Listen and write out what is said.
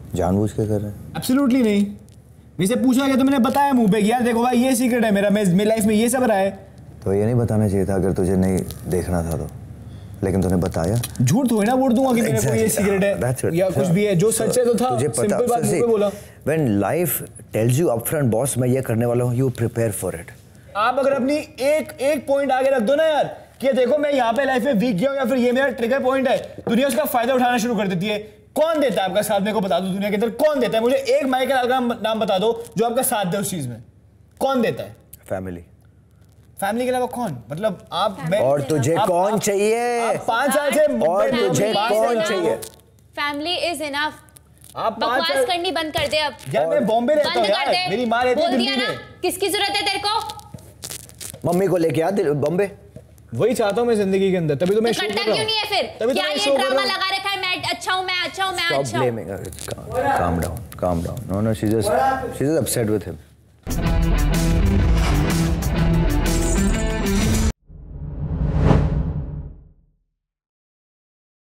जानबूझ के कर रहे हैं? एब्सोल्युटली नहीं। मुझसे पूछा गया तो मैंने बताया मुंह पे, यार देखो भाई ये सीक्रेट है मेरा, मेरी लाइफ में ये सब रहा है। तो ये नहीं बताना चाहिए था अगर तुझे नहीं देखना था तो, लेकिन तूने बताया। झूठ थोड़ी ना बोल दूंगा कि मेरे को ये सीक्रेट है या कुछ भी है, जो सच है तो था। सिंपल बात मुंह पे बोला। When life tells you upfront, boss मैं ये करने वाला हूँ, you prepare for it। आप अगर अपनी एक पॉइंट आगे रख दो ना यार, कि देखो मैं यहाँ पे लाइफ में वीक गया हूँ या फिर ये मेरा ट्रिगर पॉइंट है, दुनिया उसका फायदा उठाना शुरू कर देती है। कौन देता है आपका साथ? मेरे को बता दो दुनिया के अंदर कौन देता है? मुझे एक माइकल का नाम बता दो जो आपका साथ दे उस चीज में। कौन देता है? फैमिली। फैमिली के अलावा कौन? मतलब आप और तुझे कौन चाहिए? 5 साल से और तुझे कौन चाहिए? Family is enough. आप बकवास करनी बंद कर दे अब। यार मैं बॉम्बे रहता हूँ यार, मेरी माँ रहती है दिल्ली में। किसकी जरूरत है तेरे को? मम्मी को लेके आ बॉम्बे। वही चाहता हूँ मैं जिंदगी के अंदर, तभी तो मैं शो कर रहा हूँ। क्यों नहीं है फिर? क्या ये ड्रामा लगा रखा है मैं अच्छा हूँ, मैं अच्छा हूँ, मैं अच्छा हूँ? Calm down. No, she's just upset with him.